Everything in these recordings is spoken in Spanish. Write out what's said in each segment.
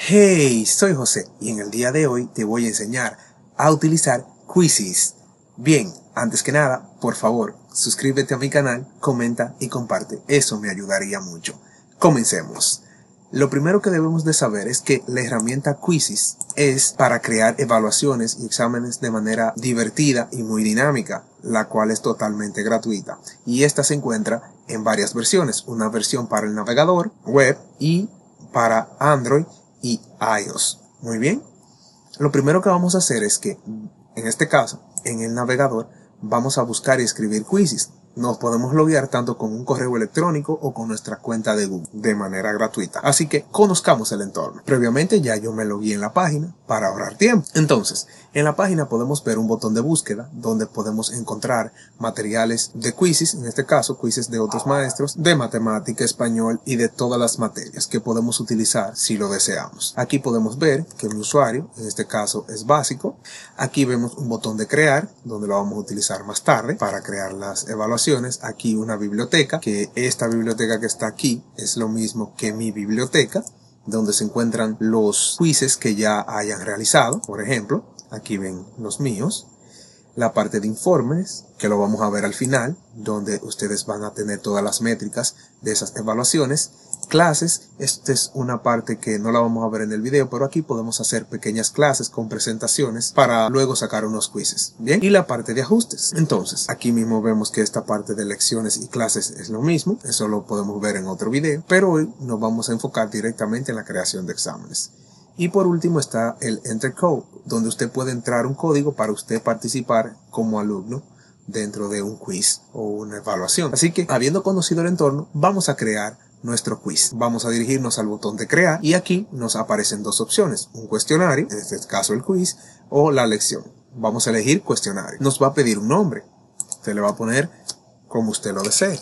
Hey, soy José y en el día de hoy te voy a enseñar a utilizar Quizzes. Bien, antes que nada, por favor, suscríbete a mi canal, comenta y comparte. Eso me ayudaría mucho. Comencemos. Lo primero que debemos de saber es que la herramienta Quizzes es para crear evaluaciones y exámenes de manera divertida y muy dinámica, la cual es totalmente gratuita. Y esta se encuentra en varias versiones. Una versión para el navegador, web y para Android y iOS. Muy bien. Lo primero que vamos a hacer es que, en este caso, en el navegador, vamos a buscar y escribir Quizzes. Nos podemos loguear tanto con un correo electrónico o con nuestra cuenta de Google de manera gratuita. Así que conozcamos el entorno. Previamente ya yo me logueé en la página para ahorrar tiempo. Entonces, en la página podemos ver un botón de búsqueda donde podemos encontrar materiales de quizzes, en este caso quizzes de otros maestros, de matemática, español y de todas las materias que podemos utilizar si lo deseamos. Aquí podemos ver que mi usuario, en este caso es básico. Aquí vemos un botón de crear, donde lo vamos a utilizar más tarde para crear las evaluaciones. Aquí una biblioteca, que esta biblioteca que está aquí es lo mismo que mi biblioteca, donde se encuentran los quizzes que ya hayan realizado. Por ejemplo, aquí ven los míos. La parte de informes, que lo vamos a ver al final, donde ustedes van a tener todas las métricas de esas evaluaciones. Clases, esta es una parte que no la vamos a ver en el video, pero aquí podemos hacer pequeñas clases con presentaciones para luego sacar unos quizzes. Bien, y la parte de ajustes. Entonces, aquí mismo vemos que esta parte de lecciones y clases es lo mismo, eso lo podemos ver en otro video, pero hoy nos vamos a enfocar directamente en la creación de exámenes. Y por último está el Enter Code, donde usted puede entrar un código para usted participar como alumno dentro de un quiz o una evaluación. Así que, habiendo conocido el entorno, vamos a crear nuestro quiz. Vamos a dirigirnos al botón de crear y aquí nos aparecen dos opciones, un cuestionario, en este caso el quiz, o la lección. Vamos a elegir cuestionario. Nos va a pedir un nombre. Usted le va a poner como usted lo desee.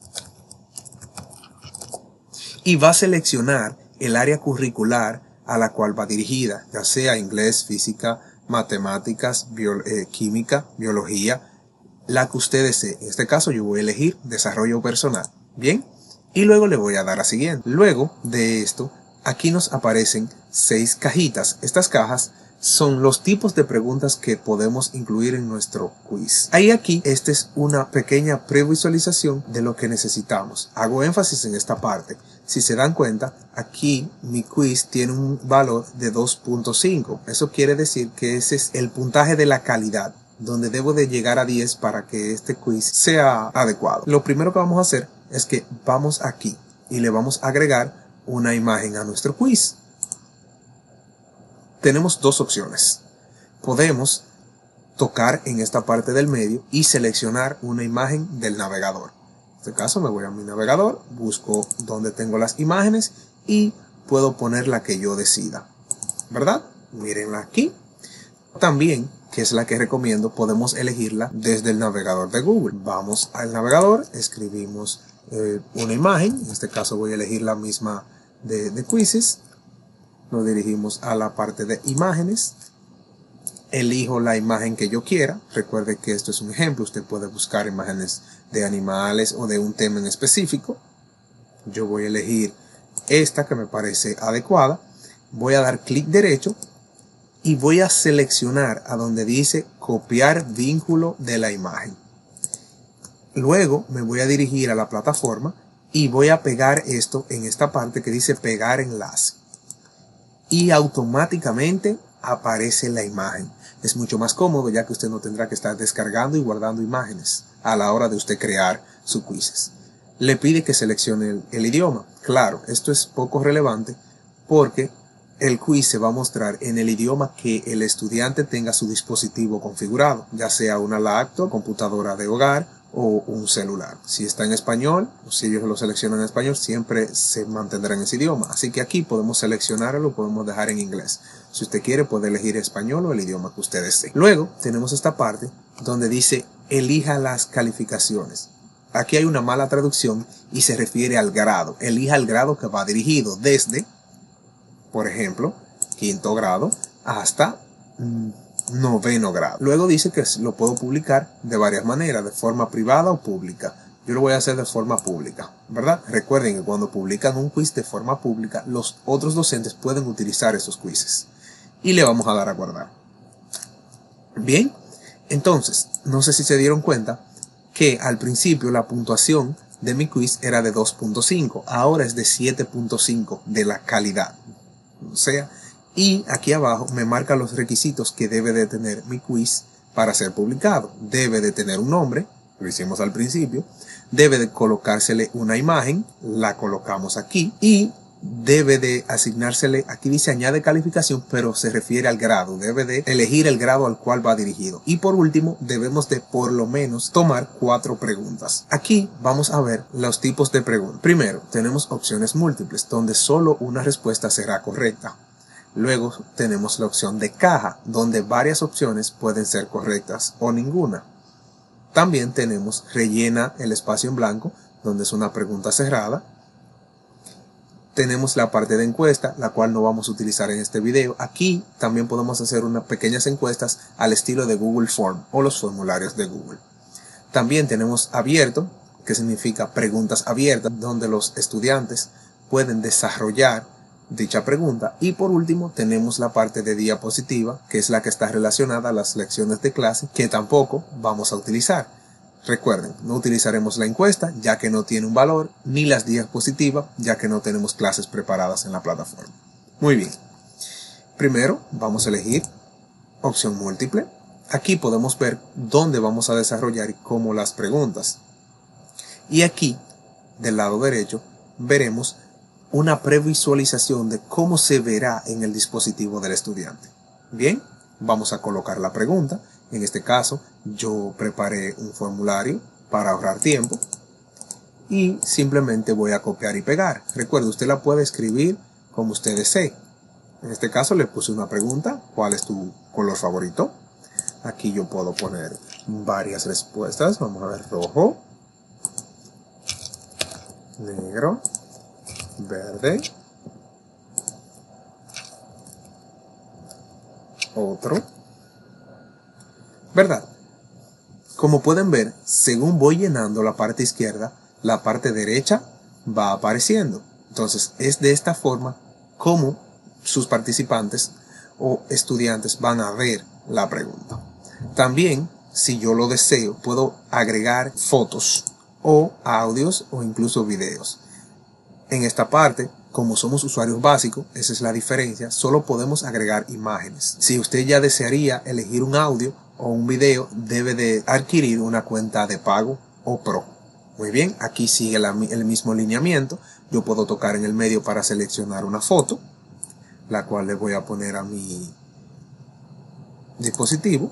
Y va a seleccionar el área curricular a la cual va dirigida, ya sea inglés, física, matemáticas, química, biología, la que usted desee. En este caso yo voy a elegir desarrollo personal. Bien, y luego le voy a dar a siguiente. Luego de esto, aquí nos aparecen 6 cajitas. Estas cajas son los tipos de preguntas que podemos incluir en nuestro quiz. Ahí aquí, esta es una pequeña previsualización de lo que necesitamos. Hago énfasis en esta parte. Si se dan cuenta, aquí mi quiz tiene un valor de 2.5. Eso quiere decir que ese es el puntaje de la calidad, donde debo de llegar a 10 para que este quiz sea adecuado. Lo primero que vamos a hacer es que vamos aquí y le vamos a agregar una imagen a nuestro quiz. Tenemos dos opciones. Podemos tocar en esta parte del medio y seleccionar una imagen del navegador. En este caso me voy a mi navegador, busco donde tengo las imágenes y puedo poner la que yo decida, ¿verdad? Mírenla aquí. También, que es la que recomiendo, podemos elegirla desde el navegador de Google. Vamos al navegador, escribimos una imagen, en este caso voy a elegir la misma de quizzes. Nos dirigimos a la parte de imágenes, elijo la imagen que yo quiera. Recuerde que esto es un ejemplo, usted puede buscar imágenes de animales o de un tema en específico. Yo voy a elegir esta que me parece adecuada, voy a dar clic derecho y voy a seleccionar a donde dice copiar vínculo de la imagen. Luego me voy a dirigir a la plataforma y voy a pegar esto en esta parte que dice pegar enlace. Y automáticamente aparece la imagen. Es mucho más cómodo ya que usted no tendrá que estar descargando y guardando imágenes a la hora de usted crear su quizzes. Le pide que seleccione el idioma. Claro, esto es poco relevante porque el quiz se va a mostrar en el idioma que el estudiante tenga su dispositivo configurado, ya sea una laptop, computadora de hogar o un celular. Si está en español, o si ellos lo seleccionan en español, siempre se mantendrá en ese idioma. Así que aquí podemos seleccionarlo, podemos dejar en inglés. Si usted quiere, puede elegir español o el idioma que usted desee. Luego tenemos esta parte donde dice elija las calificaciones. Aquí hay una mala traducción y se refiere al grado. Elija el grado que va dirigido desde, por ejemplo, 5º grado hasta 9º grado. Luego dice que lo puedo publicar de varias maneras, de forma privada o pública. yo lo voy a hacer de forma pública, ¿verdad? Recuerden que cuando publican un quiz de forma pública, los otros docentes pueden utilizar esos quizzes. Y le vamos a dar a guardar. Bien, entonces, no sé si se dieron cuenta que al principio la puntuación de mi quiz era de 2.5, ahora es de 7.5 de la calidad. O sea, y aquí abajo me marca los requisitos que debe de tener mi quiz para ser publicado. Debe de tener un nombre, lo hicimos al principio, debe de colocársele una imagen, la colocamos aquí, y debe de asignársele, aquí dice añade calificación, pero se refiere al grado, debe de elegir el grado al cual va dirigido. Y por último, debemos de por lo menos tomar 4 preguntas. Aquí vamos a ver los tipos de preguntas. Primero, tenemos opciones múltiples, donde solo una respuesta será correcta. Luego tenemos la opción de caja, donde varias opciones pueden ser correctas o ninguna. También tenemos rellena el espacio en blanco, donde es una pregunta cerrada. Tenemos la parte de encuesta, la cual no vamos a utilizar en este video. Aquí también podemos hacer unas pequeñas encuestas al estilo de Google Form o los formularios de Google. También tenemos abierto, que significa preguntas abiertas, donde los estudiantes pueden desarrollar dicha pregunta. Y por último tenemos la parte de diapositiva, que es la que está relacionada a las lecciones de clase, que tampoco vamos a utilizar. Recuerden, no utilizaremos la encuesta ya que no tiene un valor, ni las diapositivas ya que no tenemos clases preparadas en la plataforma. Muy bien. Primero vamos a elegir opción múltiple. Aquí podemos ver dónde vamos a desarrollar y cómo las preguntas. Y aquí, del lado derecho, veremos una previsualización de cómo se verá en el dispositivo del estudiante. Bien, vamos a colocar la pregunta. En este caso, yo preparé un formulario para ahorrar tiempo y simplemente voy a copiar y pegar. Recuerde, usted la puede escribir como usted desee. En este caso le puse una pregunta, ¿cuál es tu color favorito? Aquí yo puedo poner varias respuestas. Vamos a ver, rojo, negro, verde, otro, ¿verdad? Como pueden ver, según voy llenando la parte izquierda, la parte derecha va apareciendo. Entonces, es de esta forma como sus participantes o estudiantes van a ver la pregunta. También, si yo lo deseo, puedo agregar fotos o audios o incluso videos. En esta parte, como somos usuarios básicos, esa es la diferencia, solo podemos agregar imágenes. Si usted ya desearía elegir un audio o un video, debe de adquirir una cuenta de pago o pro. Muy bien, aquí sigue el mismo lineamiento. Yo puedo tocar en el medio para seleccionar una foto, la cual le voy a poner a mi dispositivo.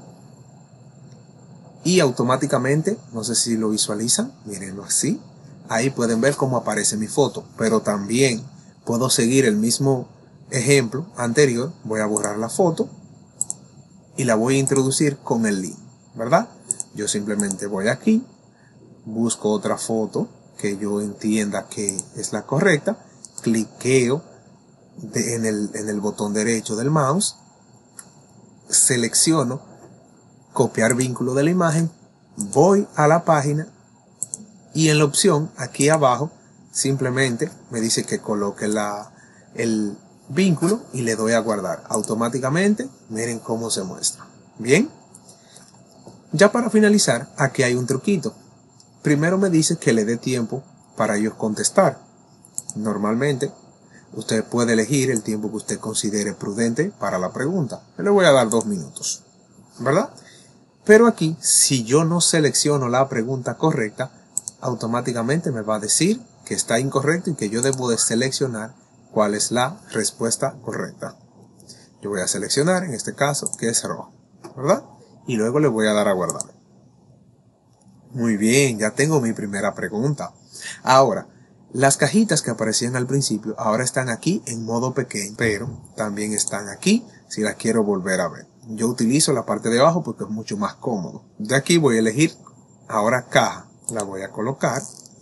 Y automáticamente, no sé si lo visualizan, mírenlo así. Ahí pueden ver cómo aparece mi foto, pero también puedo seguir el mismo ejemplo anterior. Voy a borrar la foto y la voy a introducir con el link, ¿verdad? Yo simplemente voy aquí, busco otra foto que yo entienda que es la correcta, cliqueo en el botón derecho del mouse, selecciono copiar vínculo de la imagen, voy a la página y en la opción aquí abajo simplemente me dice que coloque el vínculo y le doy a guardar. Automáticamente, miren cómo se muestra. Bien, ya para finalizar, aquí hay un truquito. Primero me dice que le dé tiempo para ellos contestar. Normalmente, usted puede elegir el tiempo que usted considere prudente para la pregunta. Le voy a dar 2 minutos, ¿verdad? Pero aquí, si yo no selecciono la pregunta correcta, automáticamente me va a decir que está incorrecto y que yo debo de seleccionar cuál es la respuesta correcta. Yo voy a seleccionar, en este caso, que es rojo, ¿verdad? Y luego le voy a dar a guardar. Muy bien, ya tengo mi primera pregunta. Ahora, las cajitas que aparecían al principio ahora están aquí en modo pequeño, pero también están aquí si las quiero volver a ver. Yo utilizo la parte de abajo porque es mucho más cómodo. De aquí voy a elegir ahora caja. La voy a colocar.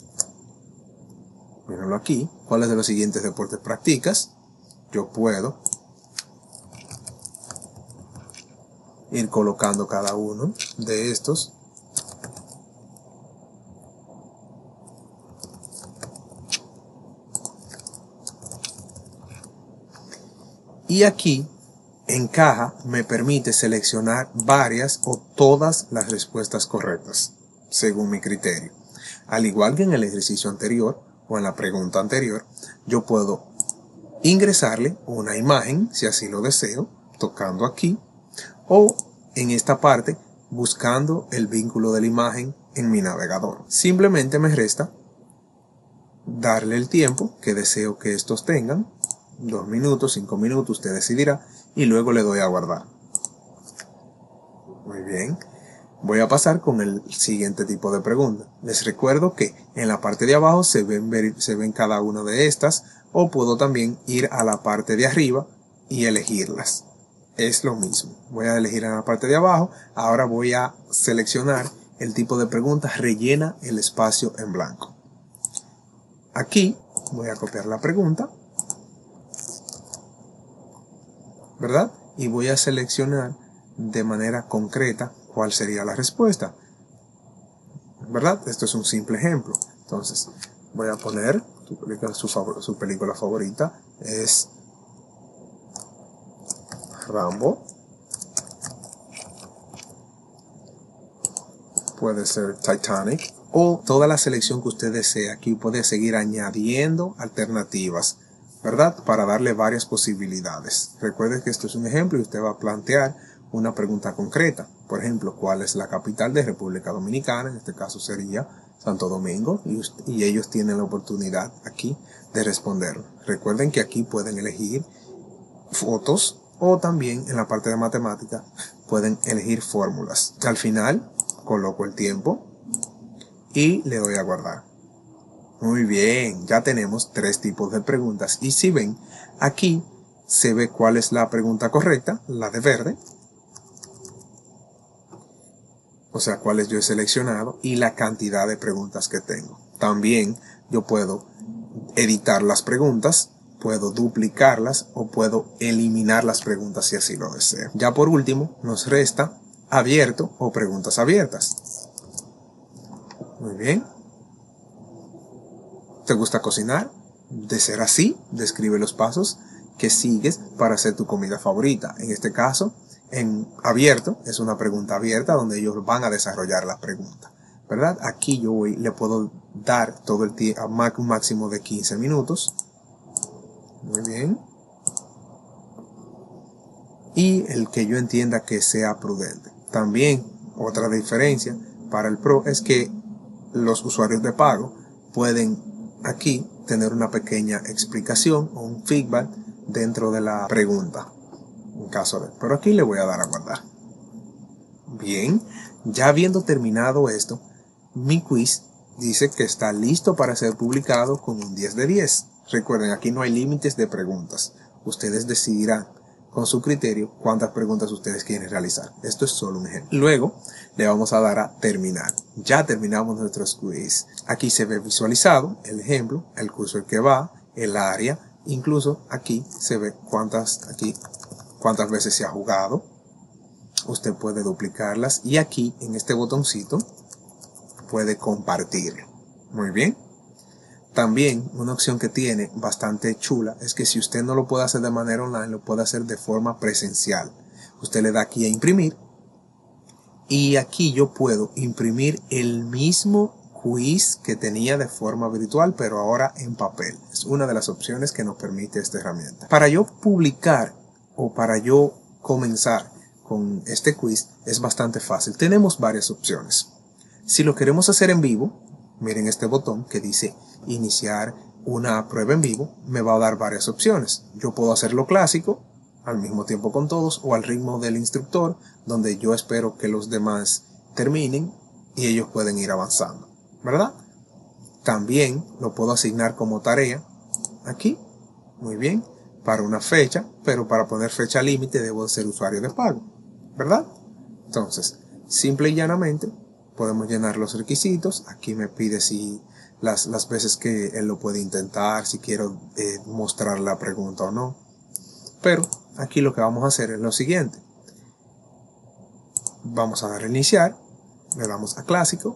Mírenlo aquí. ¿Cuáles de los siguientes deportes practicas? Yo puedo ir colocando cada uno de estos. Y aquí en caja me permite seleccionar varias o todas las respuestas correctas, según mi criterio. Al igual que en el ejercicio anterior o en la pregunta anterior, yo puedo ingresarle una imagen, si así lo deseo, tocando aquí, o en esta parte, buscando el vínculo de la imagen en mi navegador. Simplemente me resta darle el tiempo que deseo que estos tengan, 2 minutos, 5 minutos, usted decidirá, y luego le doy a guardar. Muy bien. Voy a pasar con el siguiente tipo de pregunta. Les recuerdo que en la parte de abajo se ven cada una de estas, o puedo también ir a la parte de arriba y elegirlas. Es lo mismo. Voy a elegir en la parte de abajo. Ahora voy a seleccionar el tipo de pregunta, rellena el espacio en blanco. Aquí voy a copiar la pregunta, ¿verdad? Y voy a seleccionar de manera concreta cuál sería la respuesta, ¿verdad? Esto es un simple ejemplo. Entonces, voy a poner su película favorita es Rambo. Puede ser Titanic o toda la selección que usted desee. Aquí puede seguir añadiendo alternativas, ¿verdad? Para darle varias posibilidades. Recuerde que esto es un ejemplo y usted va a plantear una pregunta concreta. Por ejemplo, ¿cuál es la capital de República Dominicana? En este caso sería Santo Domingo, y ellos tienen la oportunidad aquí de responder. Recuerden que aquí pueden elegir fotos o también en la parte de matemática pueden elegir fórmulas. Al final coloco el tiempo y le doy a guardar. Muy bien, ya tenemos 3 tipos de preguntas y si ven, aquí se ve cuál es la pregunta correcta, la de verde, o sea, cuáles yo he seleccionado y la cantidad de preguntas que tengo. También yo puedo editar las preguntas, puedo duplicarlas o puedo eliminar las preguntas si así lo deseo. Ya por último, nos resta abierto o preguntas abiertas. Muy bien. ¿Te gusta cocinar? De ser así, describe los pasos que sigues para hacer tu comida favorita. En este caso, en abierto, es una pregunta abierta donde ellos van a desarrollar la pregunta, ¿verdad? Aquí yo le puedo dar todo el tiempo, un máximo de 15 minutos. Muy bien. Y el que yo entienda que sea prudente. También, otra diferencia para el Pro es que los usuarios de pago pueden aquí tener una pequeña explicación o un feedback dentro de la pregunta. En caso de, pero aquí le voy a dar a guardar. Bien, ya habiendo terminado esto, mi quiz dice que está listo para ser publicado con un 10 de 10. Recuerden, aquí no hay límites de preguntas. Ustedes decidirán con su criterio cuántas preguntas ustedes quieren realizar. Esto es solo un ejemplo. Luego le vamos a dar a terminar. Ya terminamos nuestro quiz. Aquí se ve visualizado el ejemplo, el curso al que va, el área, incluso aquí se ve cuántas veces se ha jugado. Usted puede duplicarlas y aquí en este botoncito puede compartirlo. Muy bien. También una opción que tiene bastante chula es que si usted no lo puede hacer de manera online, lo puede hacer de forma presencial. Usted le da aquí a imprimir y aquí yo puedo imprimir el mismo quiz que tenía de forma virtual, pero ahora en papel. Es una de las opciones que nos permite esta herramienta. Para yo publicar o para yo comenzar con este quiz es bastante fácil. Tenemos varias opciones. Si lo queremos hacer en vivo, miren este botón que dice iniciar una prueba en vivo, me va a dar varias opciones. Yo puedo hacerlo clásico, al mismo tiempo con todos, o al ritmo del instructor, donde yo espero que los demás terminen y ellos pueden ir avanzando, ¿verdad? También lo puedo asignar como tarea aquí, muy bien, para una fecha, pero para poner fecha límite debo ser usuario de pago, ¿verdad? Entonces, simple y llanamente, podemos llenar los requisitos. Aquí me pide si las veces que él lo puede intentar, si quiero mostrar la pregunta o no. Pero aquí lo que vamos a hacer es lo siguiente. Vamos a dar a iniciar, le damos a clásico.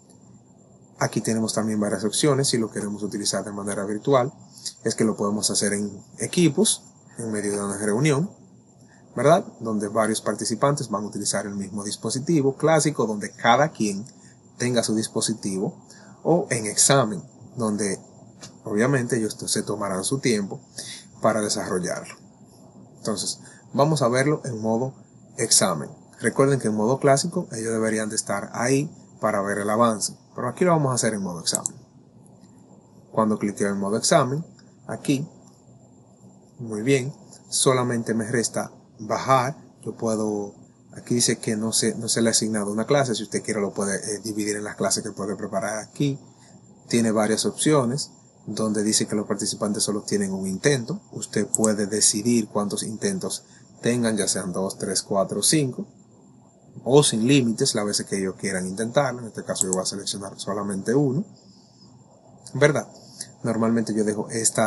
Aquí tenemos también varias opciones si lo queremos utilizar de manera virtual. Es que lo podemos hacer en equipos, en medio de una reunión, ¿verdad? Donde varios participantes van a utilizar el mismo dispositivo clásico, donde cada quien tenga su dispositivo, o en examen, donde obviamente ellos se tomarán su tiempo para desarrollarlo. Entonces, vamos a verlo en modo examen. Recuerden que en modo clásico ellos deberían de estar ahí para ver el avance, pero aquí lo vamos a hacer en modo examen. Cuando cliqueo en modo examen, aquí, muy bien, solamente me resta bajar. Yo puedo, aquí dice que no se le ha asignado una clase. Si usted quiere lo puede dividir en las clases que puede preparar aquí. Tiene varias opciones donde dice que los participantes solo tienen un intento. Usted puede decidir cuántos intentos tengan, ya sean 2, 3, 4 o 5, o sin límites las veces que ellos quieran intentarlo. En este caso yo voy a seleccionar solamente uno, ¿verdad? Normalmente yo dejo esta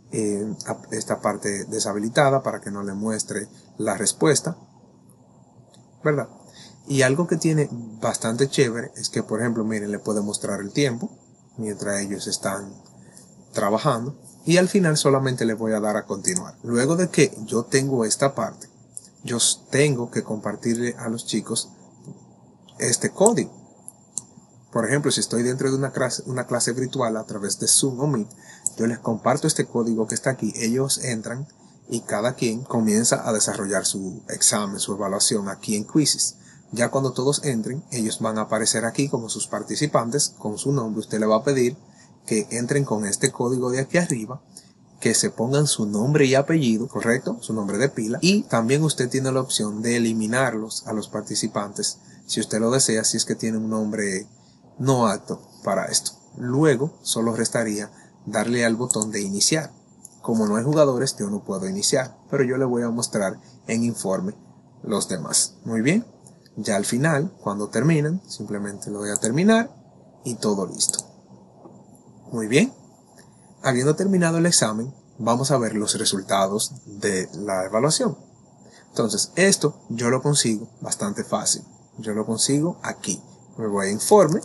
parte deshabilitada para que no le muestre la respuesta, ¿verdad? Y algo que tiene bastante chévere es que, por ejemplo, miren, le puede mostrar el tiempo mientras ellos están trabajando, y al final solamente le voy a dar a continuar. Luego de que yo tengo esta parte, yo tengo que compartirle a los chicos este código. Por ejemplo, si estoy dentro de una clase virtual a través de Zoom o Meet, yo les comparto este código que está aquí. Ellos entran y cada quien comienza a desarrollar su examen, su evaluación aquí en Quizzes. Ya cuando todos entren, ellos van a aparecer aquí como sus participantes con su nombre. Usted le va a pedir que entren con este código de aquí arriba, que se pongan su nombre y apellido, correcto, su nombre de pila, y también usted tiene la opción de eliminarlos a los participantes si usted lo desea, si es que tiene un nombre no apto para esto. Luego solo restaría darle al botón de iniciar. Como no hay jugadores, yo no puedo iniciar, pero yo le voy a mostrar en informe los demás. Muy bien, ya al final, cuando terminan, simplemente lo voy a terminar y todo listo. Muy bien, habiendo terminado el examen, vamos a ver los resultados de la evaluación. Entonces, esto yo lo consigo bastante fácil. Yo lo consigo aquí. Me voy a informe.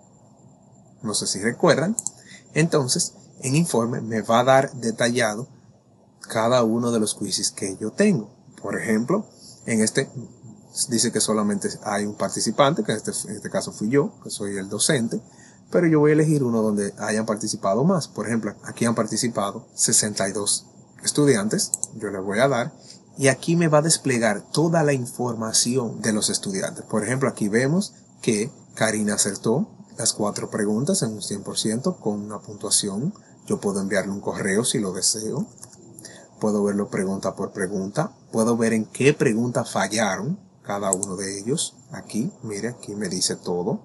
No sé si recuerdan. Entonces, en informe me va a dar detallado cada uno de los quizzes que yo tengo. Por ejemplo, en este dice que solamente hay un participante, que en este caso fui yo, que soy el docente. Pero yo voy a elegir uno donde hayan participado más. Por ejemplo, aquí han participado 62 estudiantes. Yo le voy a dar. Y aquí me va a desplegar toda la información de los estudiantes. Por ejemplo, aquí vemos que Karina acertó las 4 preguntas en un 100% con una puntuación. Yo puedo enviarle un correo si lo deseo. Puedo verlo pregunta por pregunta. Puedo ver en qué pregunta fallaron cada uno de ellos. Aquí, mire, aquí me dice todo.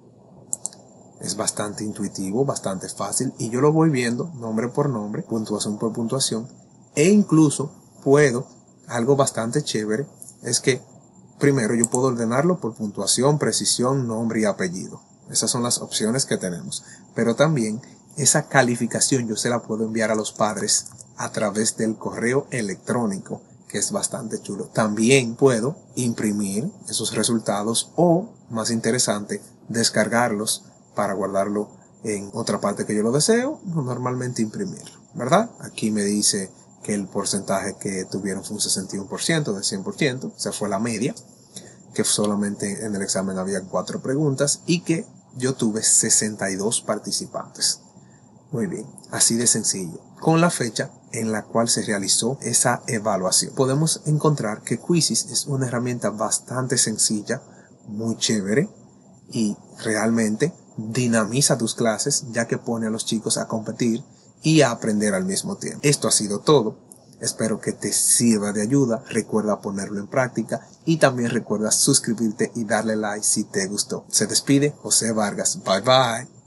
Es bastante intuitivo, bastante fácil, y yo lo voy viendo nombre por nombre, puntuación por puntuación, e incluso puedo, algo bastante chévere, es que primero yo puedo ordenarlo por puntuación, precisión, nombre y apellido. Esas son las opciones que tenemos. Pero también esa calificación yo se la puedo enviar a los padres a través del correo electrónico, que es bastante chulo. También puedo imprimir esos resultados o, más interesante, descargarlos para guardarlo en otra parte que yo lo deseo, normalmente imprimirlo, ¿verdad? Aquí me dice que el porcentaje que tuvieron fue un 61% de 100%, o sea, fue la media, que solamente en el examen había 4 preguntas y que yo tuve 62 participantes. Muy bien, así de sencillo. Con la fecha en la cual se realizó esa evaluación, podemos encontrar que Quizzes es una herramienta bastante sencilla, muy chévere, y realmente dinamiza tus clases, ya que pone a los chicos a competir y a aprender al mismo tiempo. Esto ha sido todo. Espero que te sirva de ayuda. Recuerda ponerlo en práctica y también recuerda suscribirte y darle like si te gustó. Se despide José Vargas. Bye bye.